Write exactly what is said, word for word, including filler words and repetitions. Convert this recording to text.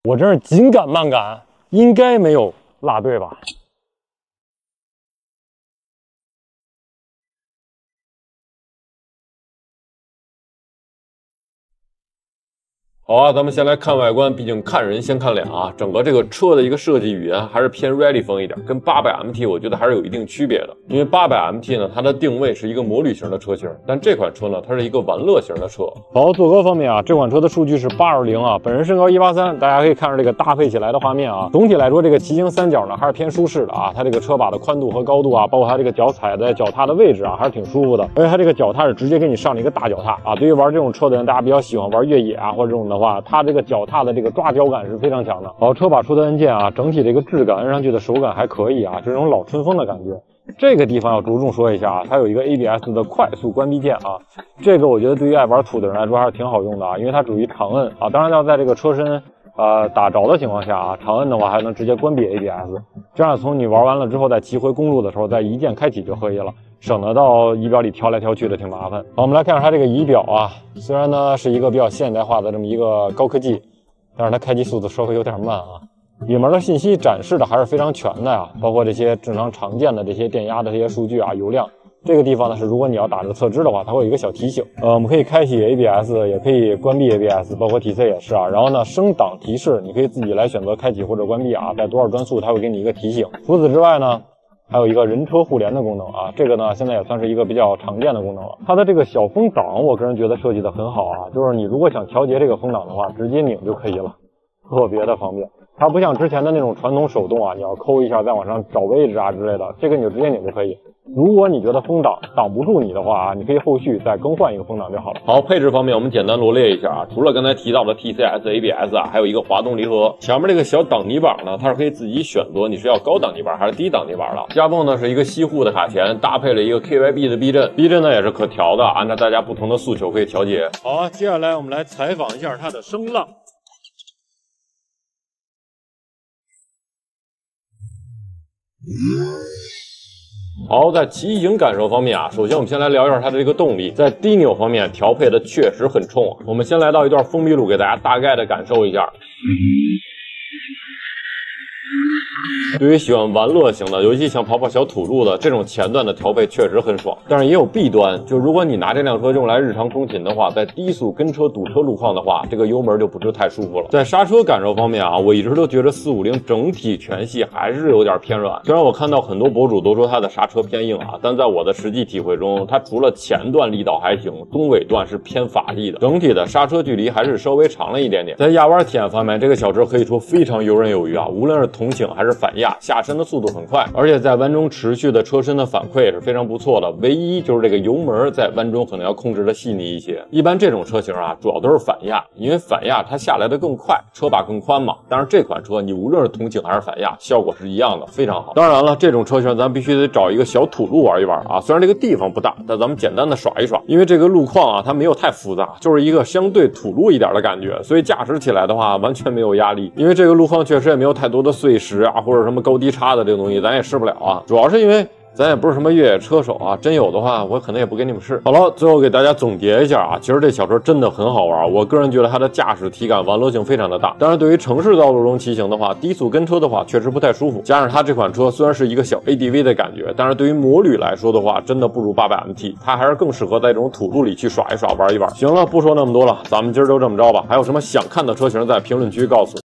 我真是紧赶慢赶，应该没有落队吧？ 好啊，咱们先来看外观，毕竟看人先看脸啊。整个这个车的一个设计语言还是偏 rally 风一点，跟八百 M T 我觉得还是有一定区别的。因为八百 M T 呢，它的定位是一个摩旅型的车型，但这款车呢，它是一个玩乐型的车。好，坐高方面啊，这款车的数据是八二零啊，本人身高一八三，大家可以看着这个搭配起来的画面啊。总体来说，这个骑行三角呢还是偏舒适的啊，它这个车把的宽度和高度啊，包括它这个脚踩在脚踏的位置啊，还是挺舒服的。而且它这个脚踏是直接给你上了一个大脚踏啊，对于玩这种车的人，大家比较喜欢玩越野啊或者这种的话，它这个脚踏的这个抓脚感是非常强的。好，车把出的按键啊，整体这个质感摁上去的手感还可以啊，这种老春风的感觉。这个地方要着重说一下啊，它有一个 A B S 的快速关闭键啊，这个我觉得对于爱玩土的人来说还是挺好用的啊，因为它属于长摁啊，当然要在这个车身呃打着的情况下啊，长摁的话还能直接关闭 A B S， 这样从你玩完了之后再骑回公路的时候再一键开启就可以了。 省得到仪表里调来调去的挺麻烦。好，我们来看看它这个仪表啊，虽然呢是一个比较现代化的这么一个高科技，但是它开机速度稍微有点慢啊。里面的信息展示的还是非常全的呀，包括这些正常常见的这些电压的这些数据啊、油量。这个地方呢是如果你要打这个侧置的话，它会有一个小提醒。呃，我们可以开启 A B S， 也可以关闭 A B S， 包括 T C 也是啊。然后呢，升档提示你可以自己来选择开启或者关闭啊，在多少转速它会给你一个提醒。除此之外呢， 还有一个人车互联的功能啊，这个呢现在也算是一个比较常见的功能了。它的这个小风挡，我个人觉得设计的很好啊，就是你如果想调节这个风挡的话，直接拧就可以了，特别的方便。它不像之前的那种传统手动啊，你要抠一下再往上找位置啊之类的，这个你就直接拧就可以。如果你觉得风挡挡不住你的话啊，你可以后续再更换一个风挡就好了。好，配置方面我们简单罗列一下啊，除了刚才提到的 T C S、A B S 啊，还有一个滑动离合。前面这个小挡泥板呢，它是可以自己选择你是要高挡泥板还是低挡泥板的。夹缝呢是一个西护的卡钳，搭配了一个 K Y B 的避震，避震呢也是可调的，按照大家不同的诉求可以调节。好，接下来我们来采访一下它的声浪。 好，在骑行感受方面啊，首先我们先来聊一下它的这个动力，在低扭方面调配的确实很冲啊。我们先来到一段封闭路，给大家大概的感受一下。 对于喜欢玩乐型的，尤其想跑跑小土路的，这种前段的调配确实很爽。但是也有弊端，就如果你拿这辆车用来日常通勤的话，在低速跟车堵车路况的话，这个油门就不是太舒服了。在刹车感受方面啊，我一直都觉得四五零整体全系还是有点偏软。虽然我看到很多博主都说它的刹车偏硬啊，但在我的实际体会中，它除了前段力道还行，中尾段是偏乏力的，整体的刹车距离还是稍微长了一点点。在压弯体验方面，这个小车可以说非常游刃有余啊，无论是同行还是反压。 下身的速度很快，而且在弯中持续的车身的反馈也是非常不错的。唯一就是这个油门在弯中可能要控制的细腻一些。一般这种车型啊，主要都是反压，因为反压它下来的更快，车把更宽嘛。但是这款车你无论是同倾还是反压，效果是一样的，非常好。当然了，这种车型咱必须得找一个小土路玩一玩啊。虽然这个地方不大，但咱们简单的耍一耍，因为这个路况啊，它没有太复杂，就是一个相对土路一点的感觉，所以驾驶起来的话完全没有压力。因为这个路况确实也没有太多的碎石啊，或者什么高低差的这个东西，咱也试不了啊。主要是因为 咱也不是什么越野车手啊，真有的话，我可能也不给你们试。好了，最后给大家总结一下啊，其实这小车真的很好玩，我个人觉得它的驾驶体感玩乐性非常的大。当然，对于城市道路中骑行的话，低速跟车的话确实不太舒服。加上它这款车虽然是一个小 A D V 的感觉，但是对于摩旅来说的话，真的不如八百 M T， 它还是更适合在这种土路里去耍一耍、玩一玩。行了，不说那么多了，咱们今儿就这么着吧。还有什么想看的车型，在评论区告诉我。